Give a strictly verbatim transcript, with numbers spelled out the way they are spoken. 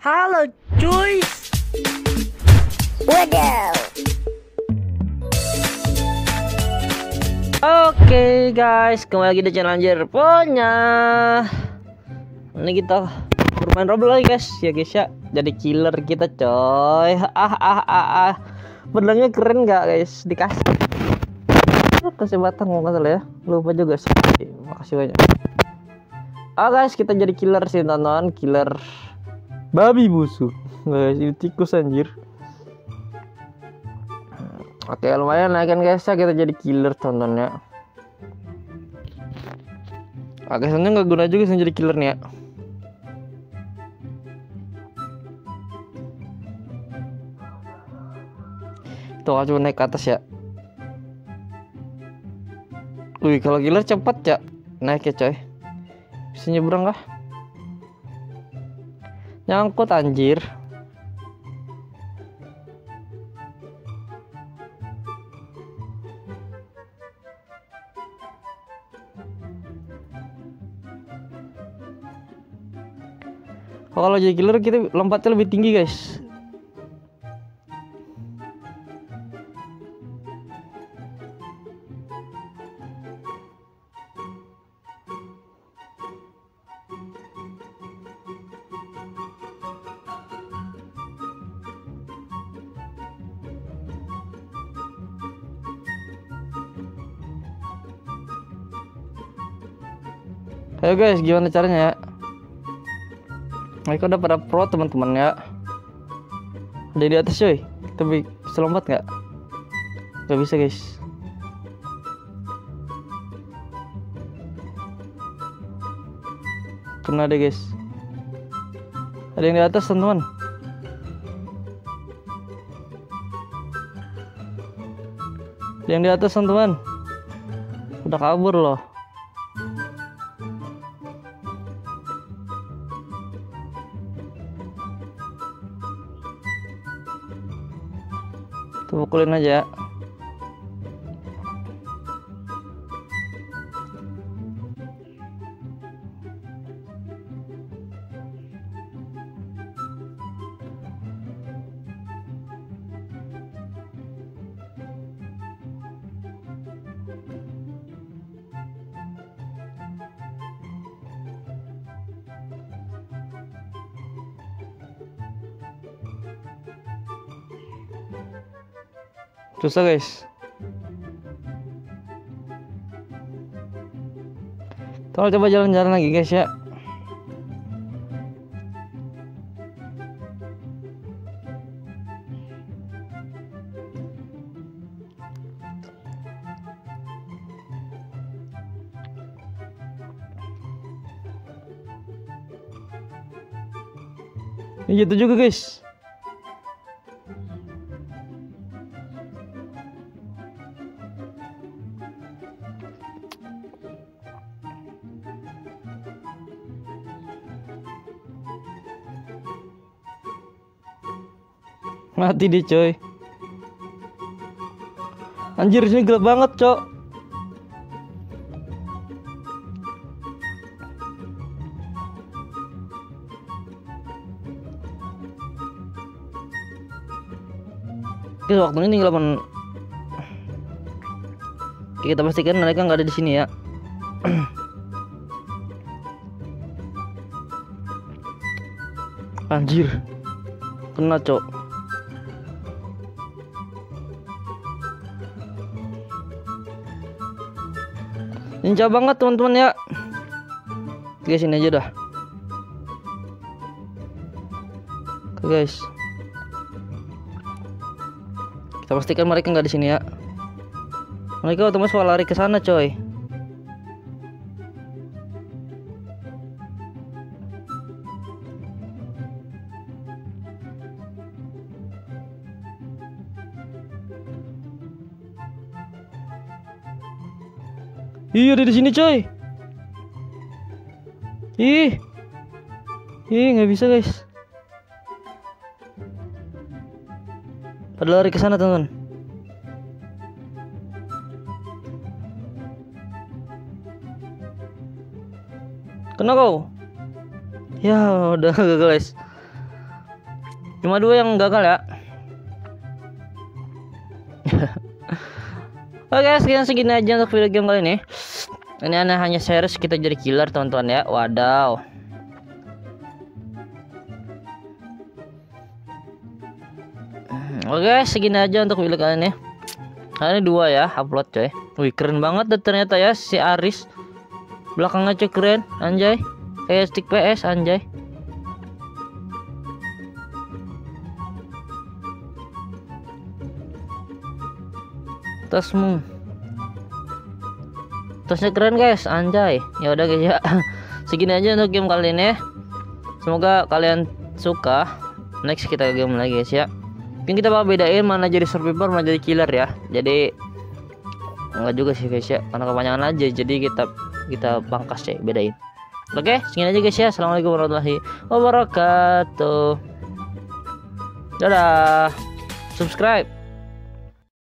Halo cuy. Waduh. Oke guys, kembali lagi di channel Anjir punya. Ini kita bermain Roblox lagi guys, ya guys ya. Jadi killer kita coy. Ah ah ah ah. Pedangnya keren nggak guys? Dikasih. Kasih batang mau nggak salah ya. Lupa juga sih. Makasih banyak. Ah guys, kita jadi killer sih tonton, killer babi busuk. Guys, ini tikus anjir. Oke, lumayan lah kan guys, ya kita jadi killer tontonnya. Oke, sebenarnya nggak guna juga sih jadi killer nih ya. Tuh, coba naik ke atas ya. Wih, kalau killer cepat ya naik ya coy. Bisa nyebrang kah? Nyangkut anjir. Kalau jadi killer kita lompatnya lebih tinggi guys. Ayo guys, gimana caranya ya? Mereka udah pada pro teman-teman ya. Ada di atas coy. Kita bisa lompat nggak? Gak bisa guys. Kena deh guys. Ada yang di atas teman-teman. Ada yang di atas teman-teman. Udah kabur loh. Tuh, pukulin aja. Susah guys. Tolong coba jalan-jalan lagi guys ya. Ini gitu juga guys. Mati deh coy. Anjir, sini gelap banget cok. Oke, waktu ini tinggal men... Oke, kita pastikan mereka nggak ada di sini ya. Anjir, kena cok. Ninja banget teman-teman ya. Oke, sini aja dah. Oke guys, kita pastikan mereka nggak di sini ya. Mereka otomatis malah lari ke sana coy. Iya, ada di sini coy. Ih, ih nggak bisa guys. Pada lari ke sana teman. Kena kau? Ya udah guys. Cuma dua yang gagal ya. Oke, sekian segini aja untuk video game kali ini. Ini aneh hanya series kita jadi killer teman-teman ya. Wadaw. Oke, segini aja untuk video kali ini. Ini dua ya upload coy. Wih, keren banget deh ternyata ya si Aris. Belakangnya cuy keren, anjay. Kayak stick P S anjay. Tasmu. Tasnya keren guys, anjay. Ya udah guys ya. Segini aja untuk game kali ini. Semoga kalian suka. Next kita game lagi guys ya. Mungkin kita bakal bedain mana jadi survivor, mana jadi killer ya. Jadi enggak juga sih guys ya, karena kepanjangan aja. Jadi kita kita pangkas ya, bedain. Oke, segini aja guys ya. Assalamualaikum warahmatullahi wabarakatuh. Dadah. Subscribe.